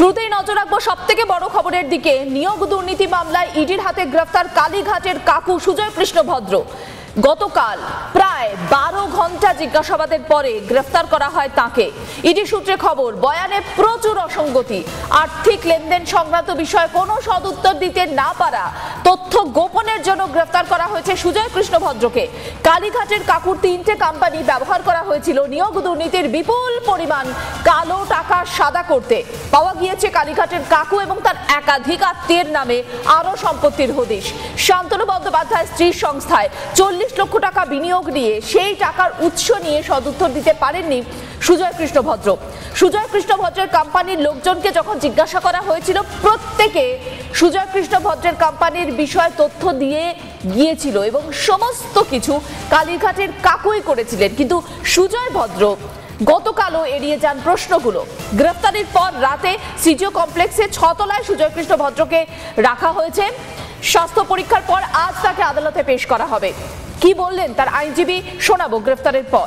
শুরুতেই নজর রাখবো সবথেকে বড় খবরের দিকে। নিয়োগ দুর্নীতি মামলায় ইডির হাতে গ্রেফতার কালীঘাটের কাকু সুজয় কৃষ্ণ ভদ্র। গতকাল প্রায় 12 ঘন্টা জিজ্ঞাসাবাদের পরে গ্রেফতার করা হয় তাকে। ইডি সূত্রে খবর, বয়ানে প্রচুর অসঙ্গতি, আর্থিক লেনদেন সংক্রান্ত বিষয়ে কোনো সদুত্তর দিতে না পারা, তথ্য গোপনের জন্য গ্রেফতার করা হয়েছে সুজয় কৃষ্ণ ভদ্রকে। কালীঘাটের কাকুর 3টে কোম্পানি ব্যবহার করা হয়েছিল নিয়োগ দুর্নীতির বিপুল পরিমাণ কালো টাকা সাদা করতে। পাওয়া গিয়েছে কালীঘাটের কাকু এবং তার একাধিক আত্মীয়ের নামে আরো সম্পত্তির হদিশ। শান্তনু বন্দ্যোপাধ্যায় স্ত্রীর সংস্থায় 40 লক্ষ টাকা বিনিয়োগ নিয়ে সেই টাকার উৎস নিয়ে সদুত্তর দিতে পারেননি সুজয় কৃষ্ণ ভদ্র। সুজয় কৃষ্ণ ভদ্রের কোম্পানির লোকজনকে যখন জিজ্ঞাসা করা হয়েছিল, প্রত্যেকে সুজয় কৃষ্ণ ভদ্রের কোম্পানির বিষয়ে তথ্য দিয়ে গিয়েছিল এবং সমস্ত কিছু কালীঘাটের কাকুই করেছিলেন। কিন্তু সুজয় ভদ্র গতকালও এড়িয়ে যান প্রশ্নগুলো। গ্রেফতারির পর রাতে সিজিও কমপ্লেক্সে 6 তলায় সুজয় কৃষ্ণ ভদ্রকে রাখা হয়েছে। স্বাস্থ্য পরীক্ষার পর আজ তাকে আদালতে পেশ করা হবে। কি বললেন তার আইনজীবী শোনাবো গ্রেফতারের পর।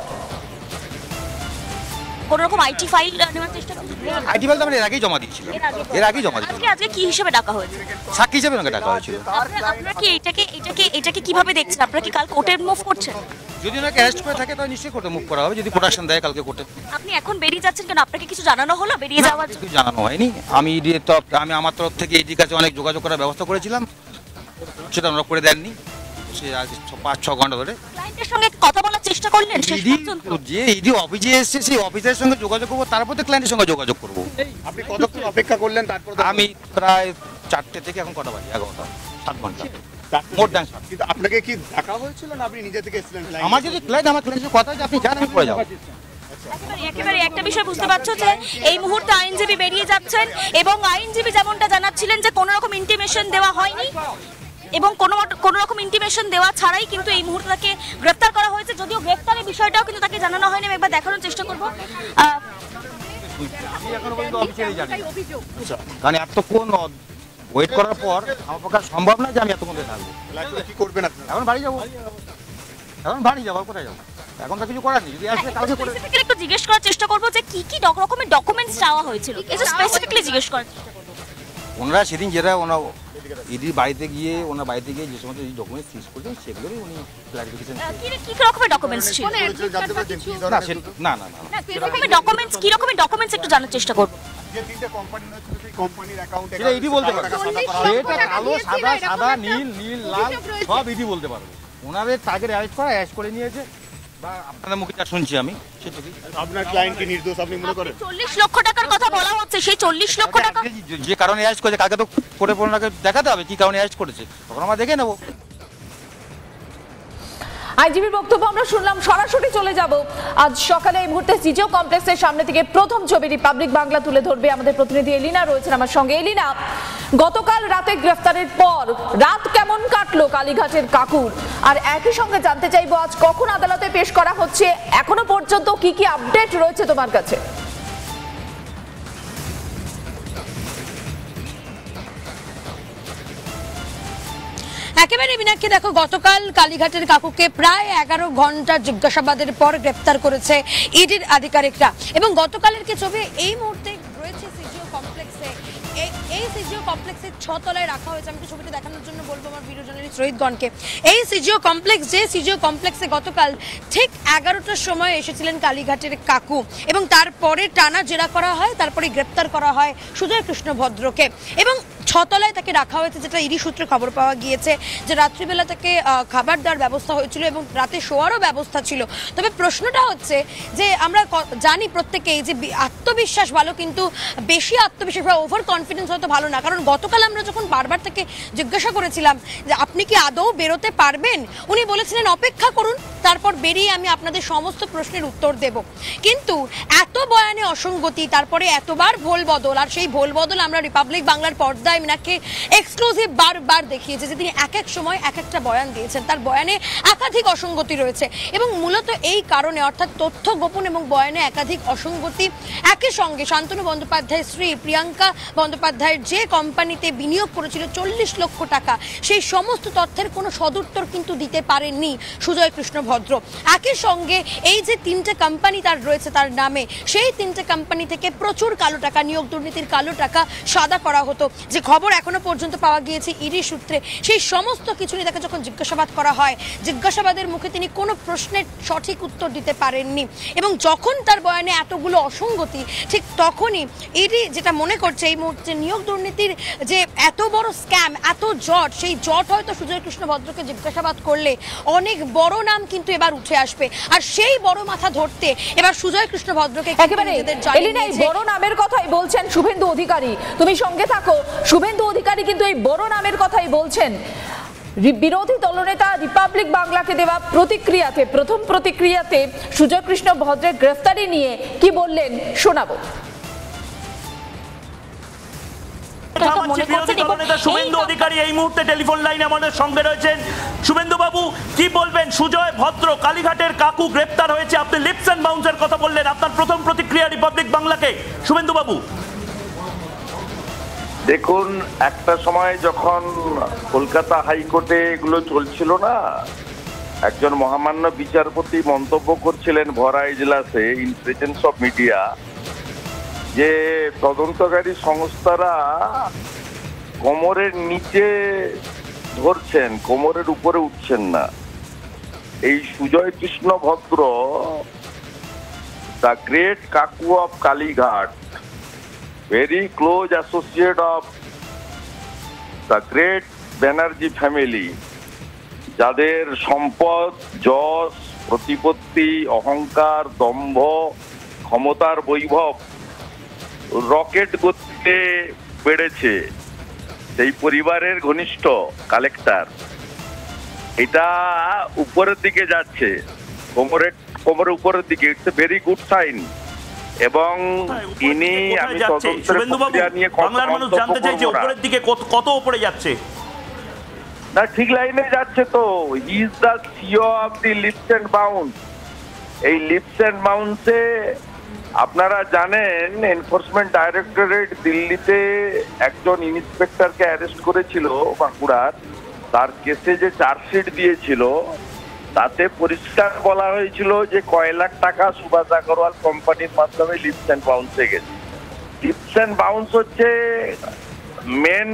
কোন রকম আইটি ফাইল নেওয়ার চেষ্টা করছেন? আইটি ফাইল তো আমরা এর আগেই জমা দিয়েছিল। আজকে কি হিসেবে ডাকা হয়েছে? সাক্ষী হিসেবে আমাকে ডাকা হয়েছিল। আপনারা কি এটাকে কিভাবে দেখছেন? আপনারা কি কাল কোর্টে মুভ করছেন? যদি ওনাকে অ্যারেস্ট করে থাকে তাহলে নিশ্চয়ই কোর্টে মুভ করা হবে, যদি প্রোটেকশন দেয় কালকে কোর্টে। আপনি এখন বেরিয়ে যাচ্ছেন কেন? আপনাকে কিছু জানানো হলো বেরিয়ে যাওয়ার? কিছু জানানো হয়নি। আমি আমার তরফ থেকে ইডির কাছে অনেক যোগাযোগ করার ব্যবস্থা করেছিলাম, সেটা ওনারা করে দেননি। সে আজ 5-6 ঘন্টা ধরে ক্লায়েন্টের সঙ্গে কথা বলার চেষ্টা করলেন? যে ইডি অফিসে এসেছে সেই অফিসারের সঙ্গে যোগাযোগ করবো, তারপর তো ক্লায়েন্টের সঙ্গে যোগাযোগ করবো। আপনি কতক্ষণ অপেক্ষা করলেন? তারপর আমি প্রায় 4টে থেকে এখন কটা বাজে 11টা, 7 ঘন্টা মোট ডান্স। কিন্তু আপনাকে কি ডাকা হয়েছিল না আপনি নিজে থেকে এসেছিলেন? আমার যদি ক্লায়েন্টের কথা যে আপনি জানেন, আমি পড়ে যাবো। একেবারে একটা বিষয় বুঝতে পারছো যে এই মুহূর্তে আইনজীবী বেরিয়ে যাচ্ছেন এবং আইনজীবী যেমনটা জানাচ্ছিলেন যে কোনো রকম ইন্টিমেশন দেওয়া হয়নি এবং কোনো রকম ইন্টিমেশন দেওয়া ছাড়াই কিন্তু এই মুহূর্তে তাকে গ্রেফতার করা হয়েছে। যদিও গ্রেফতারের বিষয়টাও কিন্তু তাকে জানানো হয়নি। একবার দেখানোর চেষ্টা করবো। কারণ এতক্ষণ ওয়েট করার পর আমার পক্ষে সম্ভব না যে আমি এতক্ষণ থাকবো। কি করবেন আপনি? এখন বাড়ি যাবো, কোথায় যাবো? এখন তো কিছু করার নেই। যদি আসলে কালকে করে একটু জিজ্ঞেস করার চেষ্টা করবো যে কি কি রকমের ডকুমেন্টস চাওয়া হয়েছিল, এটা স্পেসিফিক্যালি জিজ্ঞেস করার চেষ্টা করবো। ওনারা সেদিন যেটা ইডির বাড়িতে গিয়ে যে সমস্ত ডকুমেন্টস সিজ করছেন সেগুলোরই উনি ক্লারিফিকেশন। কি রকমের ডকুমেন্টস ছিল? না কি রকমের ডকুমেন্টস একটু জানার চেষ্টা করবো। যে 3টে কোম্পানি রয়েছে সেই কোম্পানির অ্যাকাউন্টে এটা ইডি বলতে পারবে। এটা কালো সাদা নীল লাল সব ইডি বলতে পারবে। ওনাদের টার্গেট অ্যারেস্ট করে নিয়েছে বা আপনাদের মুখে যা শুনছি আমি সেটুকুই। আপনার ক্লায়েন্ট কি নির্দোষ আপনি মনে করেন? 40 লক্ষ টাকার কথা বলা হচ্ছে, সেই 40 লক্ষ টাকা যে কারণে অ্যারেস্ট করেছে কালকে তো করে ওনাকে দেখাতে হবে কি কারণে অ্যারেস্ট করেছে, তখন আমরা দেখে নেবো। আইনজীবীর বক্তব্য আমরা শুনলাম। সরাসরি চলে যাব আজ সকালে এই মুহূর্তে সিজিও কমপ্লেক্সের সামনে থেকে প্রথম ছবি রিপাবলিক বাংলা তুলে ধরবে আমাদের প্রতিনিধি এলিনা রয়েছেন আমার সঙ্গে। এলিনা, গতকাল রাতে গ্রেফতারের পর রাত কেমন কাটলো কালীঘাটের কাকুর? আর একই সঙ্গে জানতে চাইবো আজ কখন আদালতে পেশ করা হচ্ছে, এখনো পর্যন্ত কি কি আপডেট রয়েছে তোমার কাছে? একেবারে মিনাক্ষী, দেখো গতকাল কালীঘাটের কাকুকে প্রায় 11 ঘন্টা জিজ্ঞাসাবাদের পর গ্রেপ্তার করেছে ইডির আধিকারিকরা এবং গতকালের কি ছবি এই মুহূর্তে রয়েছে সিজিও কমপ্লেক্সে। এই সিজিও কমপ্লেক্সের 6 তলায় রাখা হয়েছে। আমি ছবিটা দেখানোর জন্য বলবো আমার ভিডিও জার্নালিস্ট রোহিতগণকে। এই সিজিও কমপ্লেক্সে গতকাল ঠিক 11টার সময় এসেছিলেন কালীঘাটের কাকু এবং তারপরে টানা জেরা করা হয়, তারপরে গ্রেপ্তার করা হয় সুজয় কৃষ্ণ ভদ্রকে এবং 6 তলায় তাকে রাখা হয়েছে। যেটা ইডি সূত্রে খবর পাওয়া গিয়েছে যে রাত্রিবেলা তাকে খাবার দেওয়ার ব্যবস্থা হয়েছিল এবং রাতে শোয়ারও ব্যবস্থা ছিল। তবে প্রশ্নটা হচ্ছে যে আমরা জানি প্রত্যেকেই যে আত্মবিশ্বাস ভালো, কিন্তু বেশি আত্মবিশ্বাস বা ওভার কনফিডেন্স হয়তো ভালো না। কারণ গতকাল আমরা যখন বারবার তাকে জিজ্ঞাসা করেছিলাম যে আপনি কি আদৌ বেরোতে পারবেন, উনি বলেছিলেন অপেক্ষা করুন, তারপর বেরিয়ে আমি আপনাদের সমস্ত প্রশ্নের উত্তর দেব। কিন্তু এত বয়ানে অসঙ্গতি, তারপরে এতবার ভোল বদল, আর সেই ভোল বদল আমরা রিপাবলিক বাংলার পর্দায় মিনাকে এক্সক্লুসিভ বারবার দেখিয়েছে যে তিনি এক এক সময় এক একটা বয়ান দিয়েছেন, তার বয়ানে একাধিক অসঙ্গতি রয়েছে এবং মূলত এই কারণে অর্থাৎ তথ্য গোপন এবং বয়ানে একাধিক অসঙ্গতি একই সঙ্গে শান্তনু বন্দ্যোপাধ্যায়ের স্ত্রী প্রিয়াঙ্কা বন্দ্যোপাধ্যায়ের যে কোম্পানিতে বিনিয়োগ করেছিল 40 লক্ষ টাকা, সেই সমস্ত তথ্যের কোনো সদুত্তর কিন্তু দিতে পারেননি সুজয় কৃষ্ণ ভদ্র। একই সঙ্গে এই যে 3টে কোম্পানি তার রয়েছে তার নামে, সেই 3টে কোম্পানি থেকে প্রচুর কালো টাকা, নিয়োগ দুর্নীতির কালো টাকা সাদা করা হতো, যে খবর এখনো পর্যন্ত পাওয়া গিয়েছে ইডি সূত্রে। সেই সমস্ত কিছু নিয়ে তাকে যখন জিজ্ঞাসাবাদ করা হয়, জিজ্ঞাসাবাদের মুখে তিনি কোনো প্রশ্নের সঠিক উত্তর দিতে পারেননি, এবং যখন তার বয়ানে এতগুলো অসঙ্গতি, ঠিক তখনই ইডি যেটা মনে করছে এই মুহূর্তে নিয়োগ দুর্নীতির যে এত বড় স্ক্যাম, এত জট, সেই জট হয়তো সুজয় কৃষ্ণ ভদ্রকে জিজ্ঞাসাবাদ করলে অনেক বড় নাম কিন্তু এবার উঠে আসবে। আর সেই বড় মাথা ধরতে এবার সুজয় কৃষ্ণ ভদ্রকে একেবারে এলিনা এই বড় নামের কথাই বলছেন শুভেন্দু অধিকারী। তুমি সঙ্গে থাকো। শুভেন্দু অধিকারী কিন্তু এই বড় নামের কথাই বলছেন। বিরোধী দলনেতা রিপাবলিক বাংলাকে দেওয়া প্রতিক্রিয়াতে, প্রথম প্রতিক্রিয়াতে সুজয় কৃষ্ণ ভদ্রের গ্রেফতারি নিয়ে কি বললেন শোনাবো। শুভেন্দু অধিকারী এই মুহূর্তে টেলিফোন লাইনে আমাদের সঙ্গে রয়েছেন। শুভেন্দু বাবু, কি বলবেন? সুজয় ভদ্র, কালীঘাটের কাকু গ্রেপ্তার হয়েছে, আপনি লিপস এন্ড বাউন্সের কথা বললেন, আপনার প্রথম প্রতিক্রিয়া রিপাবলিক বাংলাকে। শুভেন্দু বাবু, দেখুন, একটা সময় যখন কলকাতা হাইকোর্টে এগুলো চলছিল না, একজন মহামান্য বিচারপতি মন্তব্য করছিলেন ভরা ইজলাসে ইন প্রেজেন্স অফ মিডিয়া যে তদন্তকারী সংস্থারা কোমরের নিচে ধরছেন, কোমরের উপরে উঠছেন না। এই সুজয় কৃষ্ণ ভদ্র, দ্য গ্রেট কাকু of Kalighat, very close associate of the great Banerjee family, যাদের সম্পদ, যশ, প্রতিপত্তি, অহংকার, দম্ভ, ক্ষমতার বৈভব রকেট গতিতে বেড়েছে, সেই পরিবারের ঘনিষ্ঠ কালেক্টর, এটা উপরের দিকে যাচ্ছে, কোমরের উপরের দিকে। It's a very good sign. এবং ইনি, আমি তদন্তের প্রক্রিয়া নিয়ে বাংলার মানুষ জানতে চাইছে উপরের দিকে কত উপরে যাচ্ছে। না, ঠিক লাইনে যাচ্ছে তো। He is the CEO of the Leaps and Bounds. এই লিপস এন্ড বাউন্সে আপনারা জানেন এনফোর্সমেন্ট ডাইরেক্টরেট দিল্লিতে একজন ইন্সপেক্টরকে অ্যারেস্ট করেছিল বাঁকুড়ার। তার কেসে যে চার্জশিট দিয়েছিল তাতে পরিষ্কার বলা হয়েছিল যে কয় লাখ টাকা সুভাষ আগরওয়াল কোম্পানির মাধ্যমে লিপস এন্ড বাউন্সে গেছে। লিপস এন্ড বাউন্স হচ্ছে মেন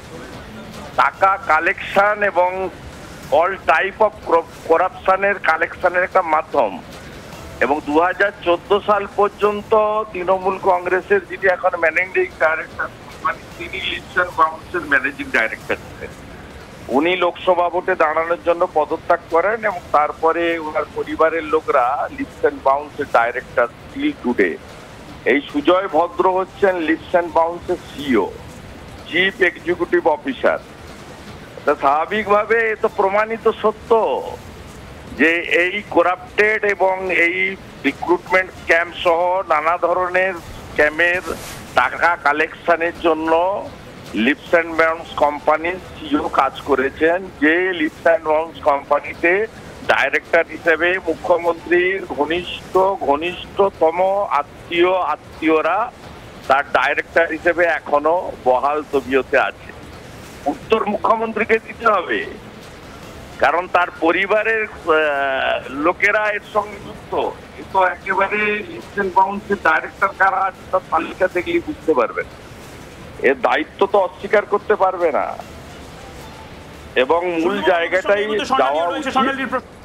টাকা কালেকশন এবং অল টাইপ অফ করাপশনের কালেকশনের একটা মাধ্যম। এবং 2014 সাল পর্যন্ত তৃণমূল কংগ্রেসের যিনি এখন ম্যানেজিং ডাইরেক্টর, তিনি লিপস এন্ড বাউন্সের ম্যানেজিং ডাইরেক্টর ছিলেন। উনি লোকসভা ভোটে দাঁড়ানোর জন্য পদত্যাগ করেন এবং তারপরে ওনার পরিবারের লোকরা লিপস এন্ড বাউন্সের ডাইরেক্টর স্টিল টুডে। এই সুজয় ভদ্র হচ্ছেন লিপস এন্ড বাউন্সের সিও, চিফ এক্সিকিউটিভ অফিসার। স্বাভাবিকভাবে এ তো প্রমাণিত সত্য যে এই করাপ্টেড এবং এই রিক্রুটমেন্ট স্ক্যাম সহ নানা ধরনের স্ক্যামের টাকা কালেকশনের জন্য লিপস এন্ড বাউন্স কোম্পানির সিও কাজ করেছেন, যে লিপস এন্ড বাউন্স কোম্পানিতে ডাইরেক্টর হিসেবে মুখ্যমন্ত্রীর ঘনিষ্ঠতম আত্মীয়রা তার ডাইরেক্টর হিসেবে এখনো বহাল তবিয়তে আছে। উত্তর মুখ্যমন্ত্রীকে দিতে হবে, কারণ তার পরিবারের লোকেরা এর সঙ্গে যুক্ত। কিন্তু একেবারে লিপস এন্ড বাউন্সের ডাইরেক্টর কারা আছে তার তালিকা দেখলেই বুঝতে পারবেন। এর দায়িত্ব তো অস্বীকার করতে পারবে না এবং মূল জায়গাটাই যাওয়া উচিত।